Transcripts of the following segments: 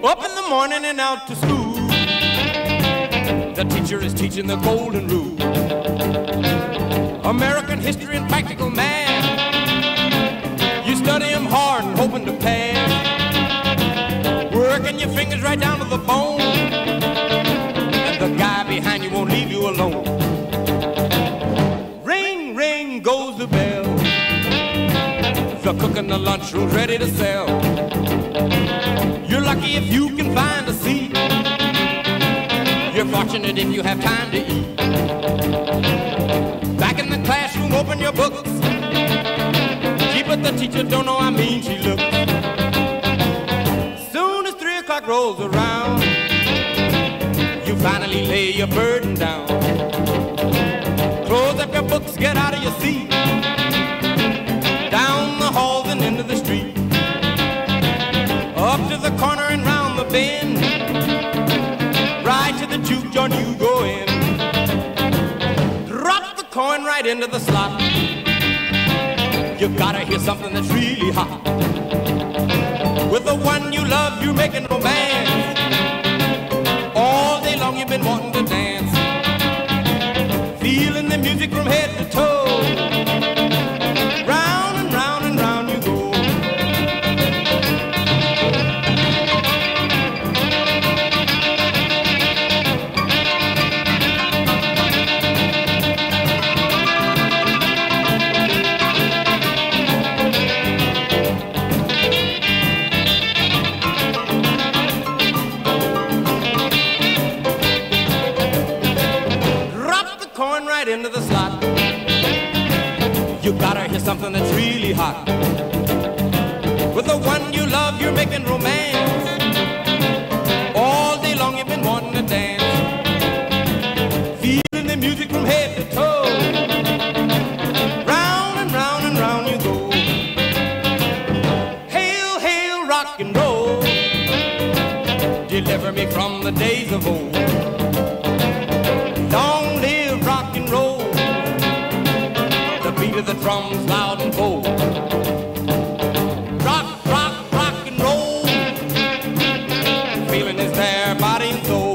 Up in the morning and out to school. The teacher is teaching the golden rule. American history and practical math. You study them hard and hoping to pass. Working your fingers right down to the bone. And the guy behind you won't leave you alone. Ring, ring goes the bell. The cook in the lunchroom's ready to sell. You're lucky if you can find a seat. You're fortunate if you have time to eat. Back in the classroom, open your books. Gee, but the teacher don't know how mean she looks. Soon as 3 o'clock rolls around, you finally lay your burden down. Close up your books, get out of your seat. Down the halls and into the street. Up to the corner and round the bend. Right to the juke joint you go in. Drop the coin right into the slot. You gotta hear something that's really hot. With the one you love, you're making romance. All day long you've been wanting to dance. Feeling the music from head to toe. Round and round and round you go. Right into the slot. You gotta hear something that's really hot. With the one you love, you're making romance. All day long you've been wanting to dance. Feeling the music from head to toe. Round and round and round you go. Hail, hail, rock and roll. Deliver me from the days of old. Long live rock and roll. The beat of the drums loud and bold. Rock, rock, rock and roll. The feeling is there, body and soul.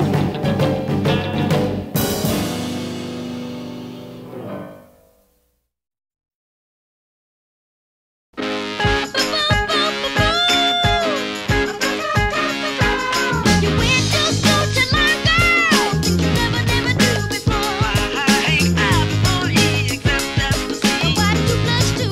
Why too blush to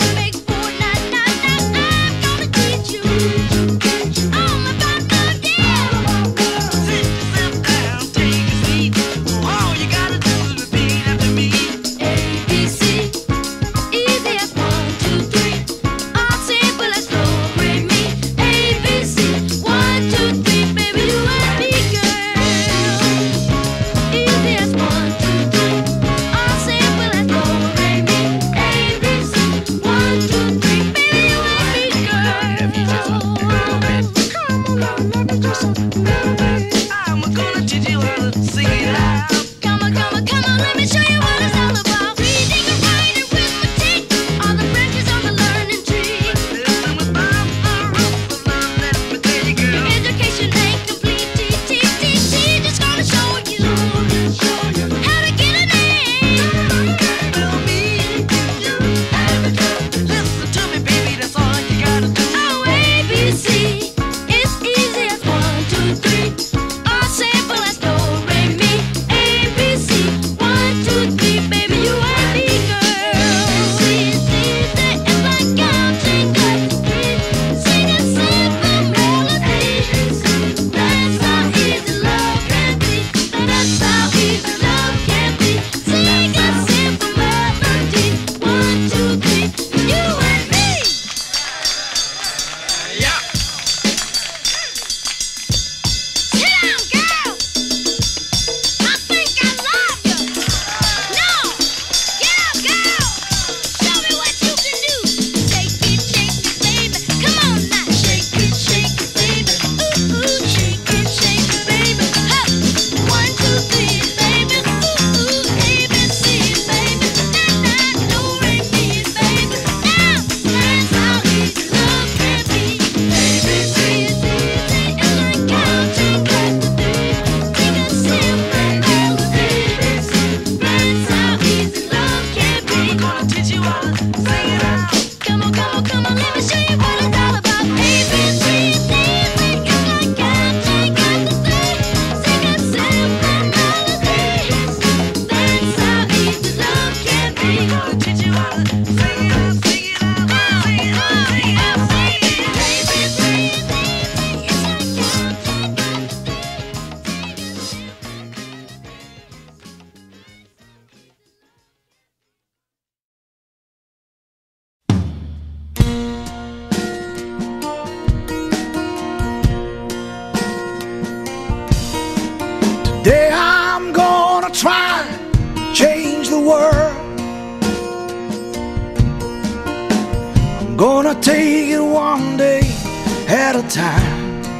I'm gonna take it one day at a time.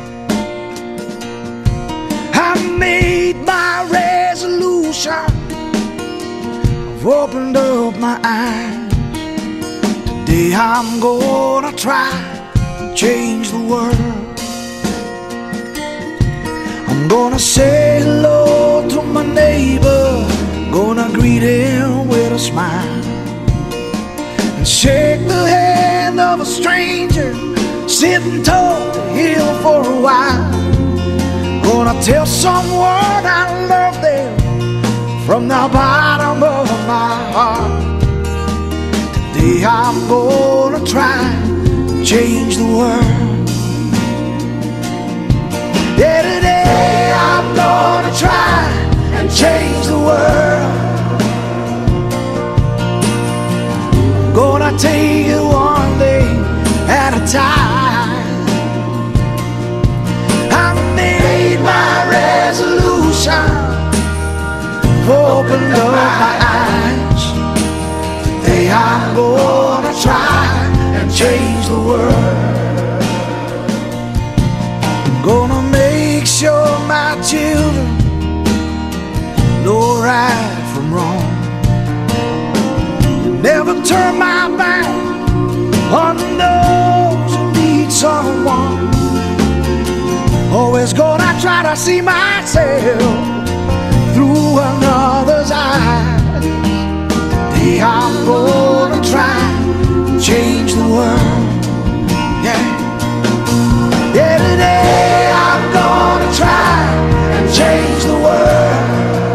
I made my resolution, I've opened up my eyes. Today I'm gonna try to change the world. I'm gonna say hello to my neighbor, gonna greet him with a smile, and shake the hand of a stranger, sit and talk to him for a while. Gonna tell someone I love them from the bottom of my heart. Today I'm gonna try to change the world. Yeah, today I'm gonna try and change the world. Gonna take it one day at a time. I made my resolution, opened up my eyes. Today I'm gonna try and change the world. Gonna make sure my children know right from wrong. Never turn my back on those who need someone. Always gonna try to see myself through another's eyes. Today I'm gonna try to change the world. Yeah, yeah, today I'm gonna try and change the world.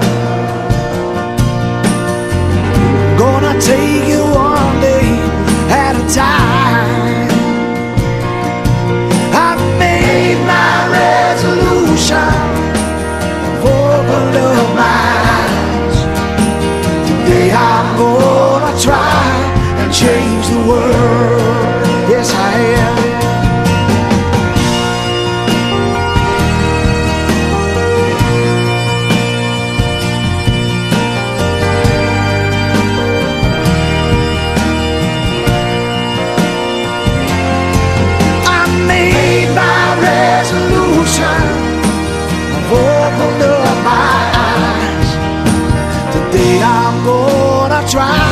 Gonna take it one day at a time. I've made my resolution, opened up my eyes. Today I'm gonna try and change the world. Yes, I am. I've opened up my eyes. Today I'm gonna try.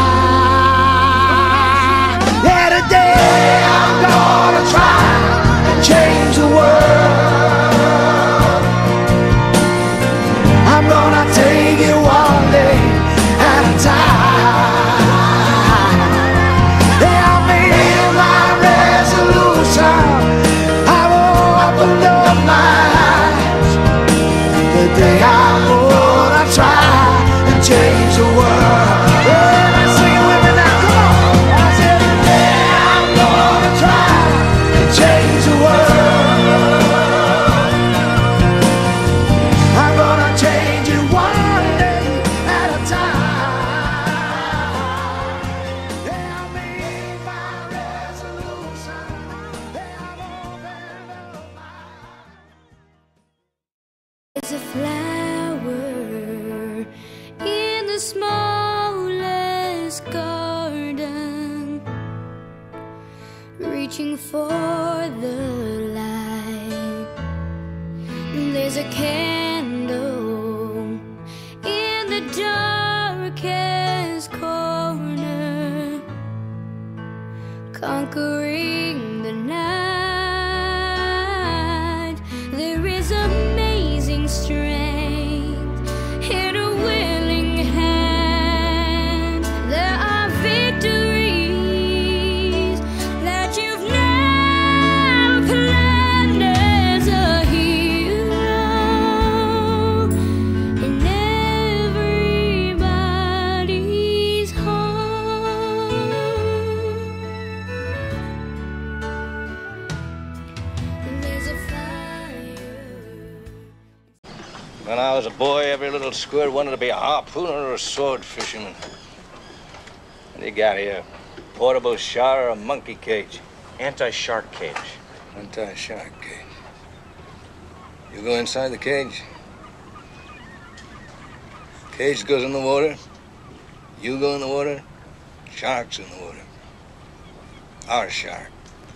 Yeah, today I'm gonna try and change the world. I'm gonna take it one day at a time. Yeah, I made my resolution, I've opened up my eyes. Today I'm gonna try and change the world. Yeah, sing it with me now, come on. I said today I'm gonna try and change the world. I'm gonna change it one day at a time. Yeah, I made my resolution. Yeah, I've opened up my eyes. There's a flower in the smallest garden, reaching for the light. There's a candle in the darkest corner, conquering the night. There is amazing strength in a willing hand. There are victories that you've never planned as a hero in everybody's heart. There's a fire. When I was a boy, every little squirt wanted to be a harpooner or a sword fisherman. What do you got here? Portable shower or a monkey cage? Anti-shark cage. Anti-shark cage. You go inside the cage. Cage goes in the water. You go in the water. Sharks in the water. Our shark.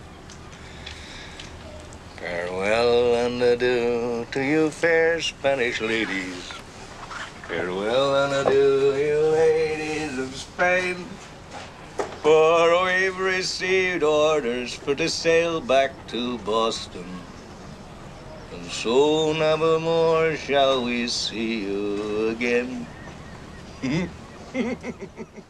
Farewell and adieu to you fair Spanish ladies. Farewell and adieu, you ladies of Spain. For we've received orders for to sail back to Boston. And so never more shall we see you again.